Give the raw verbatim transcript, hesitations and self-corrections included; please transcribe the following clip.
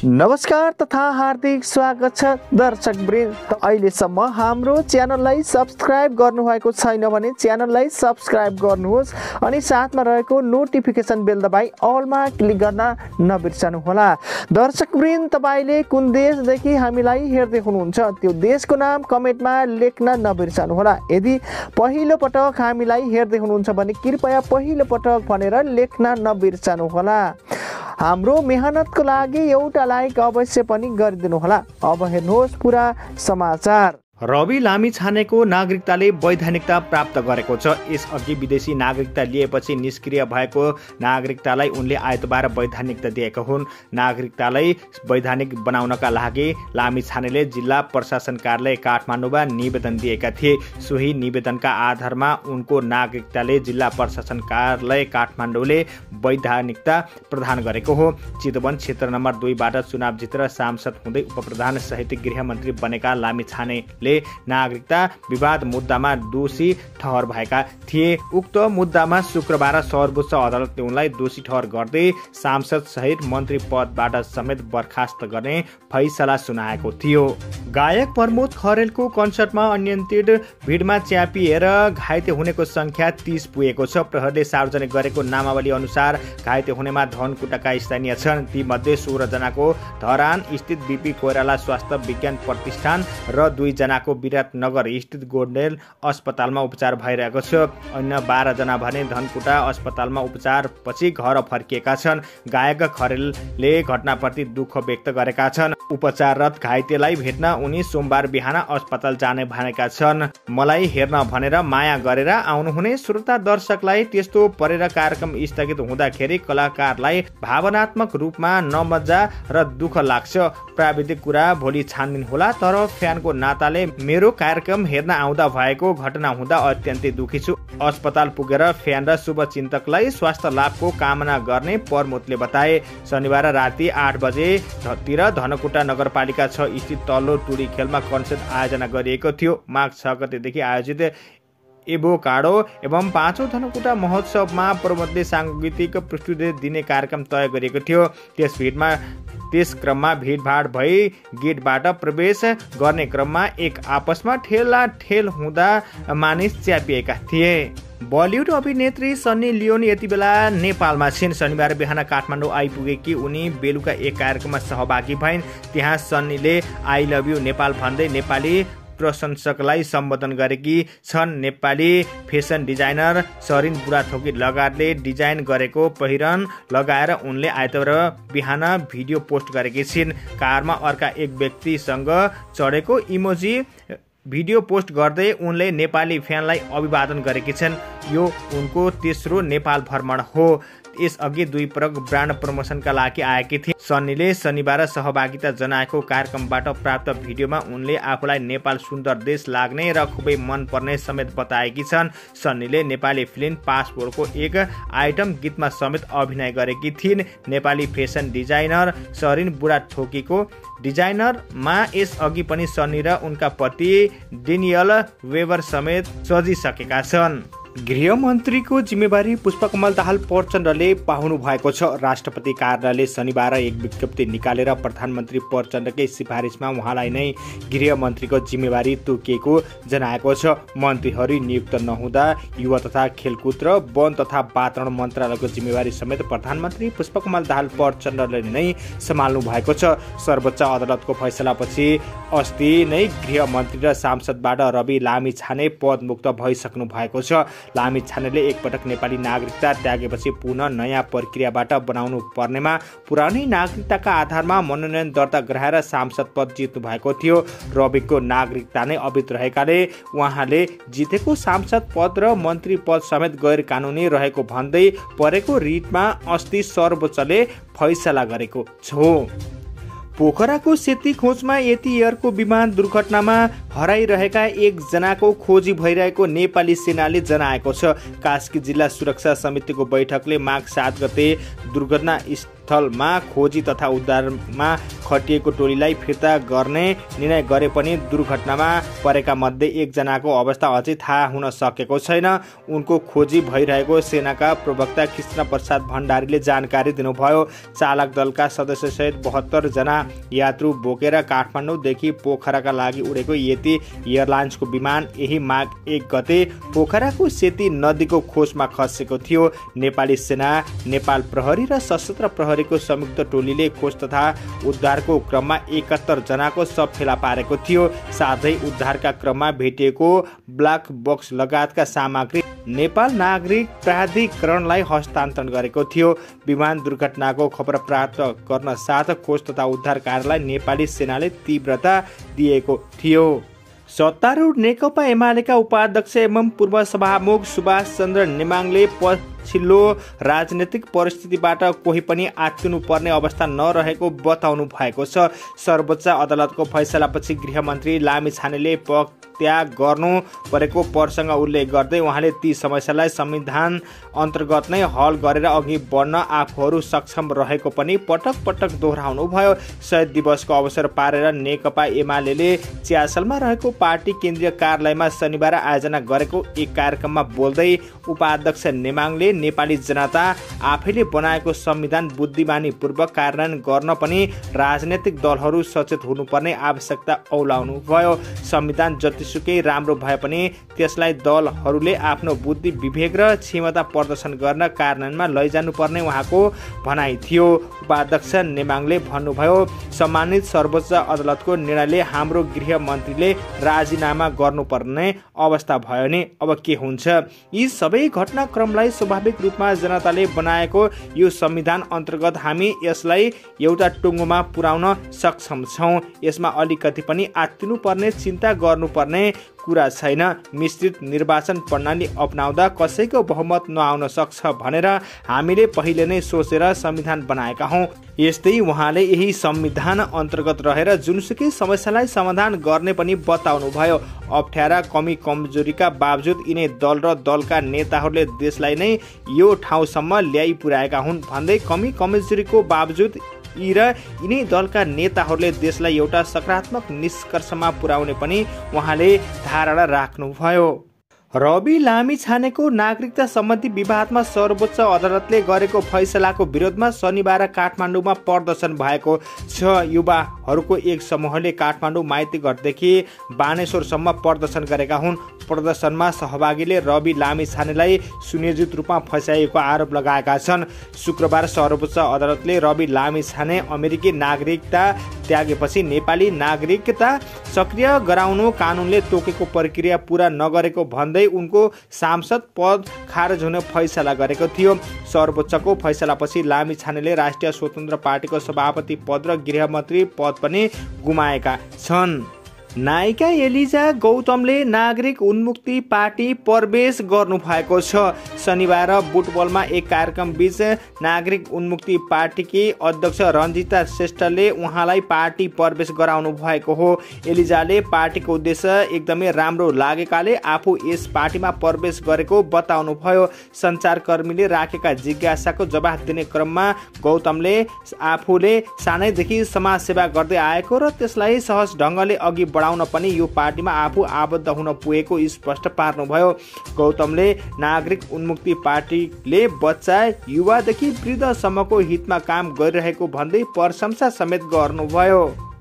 नमस्कार तथा हार्दिक स्वागत छ दर्शक वृन्द। अहिलेसम्म हाम्रो च्यानललाई सब्स्क्राइब गर्नुभएको छैन भने च्यानललाई सब्स्क्राइब गर्नुहोस् अनि साथमा रहेको नोटिफिकेसन बेल दबाई अलमा क्लिक गर्न नबिर्सनुहोला। दर्शक वृन्द, तपाईले कुन देशदेखि हामीलाई हेर्दै हुनुहुन्छ त्यो देशको नाम कमेन्टमा लेख्न नबिर्सनुहोला। यदि पहिलो पटक हामीलाई हेर्दै हुनुहुन्छ भने कृपया पहिलो पटक भनेर लेख्न नबिर्सनुहोला। हाम्रो मेहनतको लागि एउटा लाइक अवश्य पनि गरिदिनु होला। अब हेर्नुहोस् पुरा समाचार। रवि लामिछानेको नागरिकताले वैधानिकता प्राप्त गरेको छ। यसअघि विदेशी नागरिकता लिएपछि निष्क्रिय भएको नागरिकतालाई उनले आइतबार वैधानिकता दिएका हुन्। नागरिकतालाई वैधानिक बनाउनका लागि लामिछानेले जिल्ला प्रशासन कार्यालय काठमाडौँमा निवेदन दिएका थिए। सोही निवेदनका आधारमा उनको नागरिकताले जिल्ला प्रशासन कार्यालय काठमाडौँले वैधानिकता प्रदान गरेको हो। चितवन क्षेत्र नम्बर दुईबाट चुनाव जितेर सांसद हुँदै उपप्रधान सहित गृहमन्त्री बनेका लामिछानेले नागरिकता विवाद मुद्दामा दोषी ठहर भएका थिए। उक्त मुद्दामा शुक्रबार सर्वोच्च अदालतले उनलाई दोषी ठहर गर्दै सांसद सहित मन्त्री पदबाट समेत बर्खास्त गर्ने फैसला सुनाएको थियो। गायक प्रमोद खरेलको कन्सर्टमा अनियन्त्रित भिडमा च्यापिएर घाइते हुनेको संख्या तीस पुगेको छ। प्रहरीले सार्वजनिक गरेको नामावली अनुसार घाइते हुनेमा धनकुटाका स्थानीय छन्। तीमध्ये सोह्र जनाको धरान स्थित बीपी कोइराला स्वास्थ्य विज्ञान प्रतिष्ठान र दुई जनाको विराटनगर स्थित गोल्डेन अस्पतालमा उपचार भइरहेको छ। अन्य बाह्र जना भने धनकुटा अस्पतालमा उपचार पछि घर फर्किएका छन्। गायक खरेलले घटनाप्रति दुःख व्यक्त गरेका छन्। उपचाररत घाइतेलाई भेट्न उनी सोमबार बिहान अस्पताल जाने भनेका छन्। मलाई हेर्न भनेर माया गरेर आउनुहुने श्रोता दर्शकलाई त्यस्तो परेर कार्यक्रम स्थगित हुँदाखेरि कलाकारलाई भावनात्मक रूपमा नमजा र दुःख लाग्छ। प्राविधिक कुरा भोलि छानबिन होला, तर फ्यानको नाताले मेरो कार्यक्रम हेर्न आउँदा भएको घटना हुँदा अत्यन्तै दुखी छु। अस्पताल पुगेर फ्यान र शुभचिन्तकलाई स्वास्थ्य लाभको कामना गर्ने प्रमोदले बताए। शनिबार राति आठ बजे तिर धनकुटा नगरपालिका छ स्थित तल्लो टुडी खेलमा कन्सर्ट आयोजना गरिएको थियो। माघ छ गतेदेखि आयोजित एभोकाडो एवं पाँचौं धनकुटा महोत्सवमा प्रमोदले साङ्गीतिक प्रस्तुति दिने कार्यक्रम तय गरिएको थियो। त्यस भिडमा त्यस क्रममा भिडभाड भई गेटबाट प्रवेश गर्ने क्रममा एक आपसमा ठेला ठेल हुँदा मानिस च्यापिएका थिए। बलिउड अभिनेत्री सन्नी लियोन यति बेला नेपालमा छिन्। शनिबार बिहान काठमाडौँ आइपुगेकी उनी बेलुका एक कार्यक्रममा सहभागी भइन्। त्यहाँ सन्नीले आई लभ यु नेपाल भन्दै नेपाली प्रशंसकलाई सम्बोधन गरेकी छन्। नेपाली फेसन डिजाइनर सरिन बुढाथोकी लगायतले डिजाइन गरेको पहिरन लगाएर उनले आइतबार बिहान भिडियो पोस्ट गरेकी छिन्। कारमा अर्का एक व्यक्तिसँग चढेको इमोजी भिडियो पोस्ट गर्दै उनले नेपाली फ्यानलाई अभिवादन गरेकी छन्। यो उनको तेस्रो नेपाल भ्रमण हो। यसअघि दुई पटक ब्रान्ड प्रमोसनका लागि आएकी थिए। सन्नीले शनिबार सहभागिता जनाएको कार्यक्रमबाट प्राप्त भिडियोमा उनले आफूलाई नेपाल सुन्दर देश लाग्ने र खुबै मन पर्ने समेत बताएकी छन्। सन्नीले नेपाली फिल्म पासपोर्टको एक आइटम गीतमा समेत अभिनय गरेकी थिइन्। नेपाली फेसन डिजाइनर सरिन बुढाथोकीको डिजाइनरमा यसअघि पनि सन्नी र उनका पति डेनियल वेबर समेत सजिसकेका छन्। गृहमन्त्रीको जिम्मेवारी पुष्पकमल दाहाल प्रचण्डले पाउनु भएको छ। राष्ट्रपति कार्यालयले शनिबार एक विज्ञप्ति निकालेर प्रधानमन्त्री प्रचण्डकै सिफारिसमा उहाँलाई नै गृहमन्त्रीको जिम्मेवारी तोकिएको जनाएको छ। मन्त्रीहरू नियुक्त नहुँदा युवा तथा खेलकुद र वन तथा वातावरण मन्त्रालयको जिम्मेवारी समेत प्रधानमन्त्री पुष्पकमल दाहाल प्रचण्डले नै सम्हाल्नु भएको छ। सर्वोच्च अदालतको फैसलापछि अस्ति नै गृहमन्त्री र सांसदबाट रवि लामिछाने पदमुक्त भइसक्नु भएको छ। लामिछानेले एकपटक नेपाली नागरिकता त्यागेपछि पुनः नयाँ प्रक्रियाबाट बनाउनु पर्नेमा पुरानै नागरिकताका आधारमा मनोनयन दर्ता गराएर सांसद पद जित्नु भएको थियो। रविको नागरिकता नै अवैध रहेकाले उहाँले जितेको सांसद पद र मन्त्री पद समेत गैर कानुनी रहेको भन्दै परेको रिटमा अस्ति सर्वोच्चले फैसला गरेको छ। पोखराको सेती खोजमा यति एयरको विमान दुर्घटनामा हराइरहेका एक जनाको खोजी भइरहेको नेपाली सेनाले जनाएको छ। कास्की जिल्ला सुरक्षा समितिको बैठकले माघ सात गते दुर्घटना स्थलमा खोजी तथा उद्धारमा खटिएको टोलीलाई फिर्ता गर्ने निर्णय गरे पनि दुर्घटनामा परेका मध्ये एकजनाको अवस्था अझै थाहा हुन सकेको छैन। उनको खोजी भइरहेको सेनाका प्रवक्ता कृष्ण प्रसाद भण्डारीले जानकारी दिनुभयो। चालक दलका सदस्यसहित बहत्तर जना यात्रु बोकेर काठमाडौँदेखि पोखराका लागि उडेको यति एयरलाइन्सको विमान यही माघ एक गते पोखराको सेती नदीको खोजमा खसेको थियो। नेपाली सेना, नेपाल प्रहरी र सशस्त्र प्रहरीको संयुक्त टोलीले खोज तथा उद्धारको क्रममा एकहत्तर जनाको शव फेला पारेको थियो। साथै उद्धारका क्रममा भेटिएको ब्ल्याक बक्स लगायतका सामग्री नेपाल नागरिक प्राधिकरणलाई हस्तान्तरण गरेको थियो। विमान दुर्घटनाको खबर प्राप्त गर्न साथ खोज तथा उद्धार कार्यलाई नेपाली सेनाले तीव्रता दिएको थियो। सत्तारूढ नेकपा एमालेका उपाध्यक्ष एवं पूर्व सभामुख सुभाष चन्द्र नेमाङले पछिल्लो राजनीतिक परिस्थितिबाट कोही पनि आत्तिनु पर्ने अवस्था नरहेको बताउनु भएको छ। सर्वोच्च अदालतको फैसलापछि गृहमन्त्री लामिछानेले त्याग गर्नु परेको प्रसङ्ग उल्लेख गर्दै उहाँले ती समस्यालाई संविधान अन्तर्गत नै हल गरेर अघि बढ्न आफूहरू सक्षम रहेको पनि पटक पटक दोहोऱ्याउनु भयो। शहीद दिवसको अवसर पारेर नेकपा एमालेले च्यासलमा रहेको पार्टी केन्द्रीय कार्यालयमा शनिबार आयोजना गरेको एक कार्यक्रममा बोल्दै उपाध्यक्ष नेमाङले नेपाली जनता आफैले बनाएको संविधान बुद्धिमानीपूर्वक कार्यान्वयन गर्न पनि राजनैतिक दलहरू सचेत हुनुपर्ने आवश्यकता औलाउनु भयो। संविधान जतिसुकै राम्रो भए पनि त्यसलाई दलहरूले आफ्नो बुद्धि विवेक र क्षमता प्रदर्शन गर्न कार्यान्वयनमा लैजानुपर्ने उहाँको भनाइ थियो। उपाध्यक्ष नेमाङले भन्नुभयो, सम्मानित सर्वोच्च अदालतको निर्णयले हाम्रो गृह मन्त्रीले राजीनामा गर्नुपर्ने अवस्था भयो नि अब के हुन्छ। यी सबै घटनाक्रमलाई स्वाभाविक रूपमा जनताले बनाएको यो संविधान अन्तर्गत हामी यसलाई एउटा टुङ्गोमा पुर्याउन सक्षम छौँ। यसमा अलिकति पनि आत्तिनु पर्ने, चिन्ता गर्नुपर्ने कुरा छैन। मिश्रित निर्वाचन प्रणाली अपनाउँदा कसैको बहुमत नआउन सक्छ भनेर हामीले पहिले नै सोचेर संविधान बनाएका हौँ। यस्तै उहाँले यही संविधान अन्तर्गत रहेर जुनसुकै समस्यालाई समाधान गर्ने पनि बताउनु भयो। अप्ठ्यारा कमी कमजोरीका बावजुद यिनै दल र दलका नेताहरूले देशलाई नै यो ठाउँसम्म ल्याइ पुर्याएका हुन् भन्दै कमी कमजोरीको बावजुद यी र यिनै दलका नेताहरूले देशलाई एउटा सकारात्मक निष्कर्षमा पुर्याउने पनि उहाँले धारणा राख्नुभयो। रवि लामिछानेको नागरिकता सम्बन्धी विवादमा सर्वोच्च अदालतले गरेको फैसलाको विरोधमा शनिबार काठमाडौँमा प्रदर्शन भएको छ। युवाहरूको एक समूहले काठमाडौँ माइतीघरदेखि बानेश्वरसम्म प्रदर्शन गरेका हुन्। प्रदर्शनमा सहभागीले रवि लामिछानेलाई सुनियोजित रूपमा फसाइएको आरोप लगाएका छन्। शुक्रबार सर्वोच्च अदालतले रवि लामिछाने अमेरिकी नागरिकता त्यागेपछि नेपाली नागरिकता सक्रिय गराउनु कानुनले तोकेको प्रक्रिया पूरा नगरेको भन्दै उनको सांसद पद खारेज हुने फैसला गरेको थियो। सर्वोच्चको फैसलापछि लामिछानेले राष्ट्रिय स्वतन्त्र पार्टीको सभापति पद र गृहमन्त्री पद पनि गुमाएका छन्। नायिका एलिजा गौतमले नागरिक उन्मुक्ति पार्टी प्रवेश गर्नु भएको छ। शनिबार बुटबलमा एक कार्यक्रम बीच नागरिक उन्मुक्ति पार्टीकी अध्यक्ष रञ्जिता श्रेष्ठले उहाँलाई पार्टी प्रवेश गराउनु भएको हो। एलिजाले पार्टीको उद्देश्य एकदमै राम्रो लागेकाले आफू यस पार्टीमा प्रवेश गरेको बताउनु भयो। सञ्चारकर्मीले राखेका जिज्ञासाको जवाफ दिने क्रममा गौतमले आफूले सानैदेखि समाजसेवा गर्दै आएको र त्यसलाई सहज ढङ्गले अघि बढाउन पनि यो पार्टीमा आफू आबद्ध हुन पुगेको स्पष्ट पार्नुभयो। गौतमले नागरिक उन्मुक्ति पार्टीले बच्चा युवादेखि वृद्धसम्मको हितमा काम गरिरहेको भन्दै प्रशंसा समेत गर्नुभयो।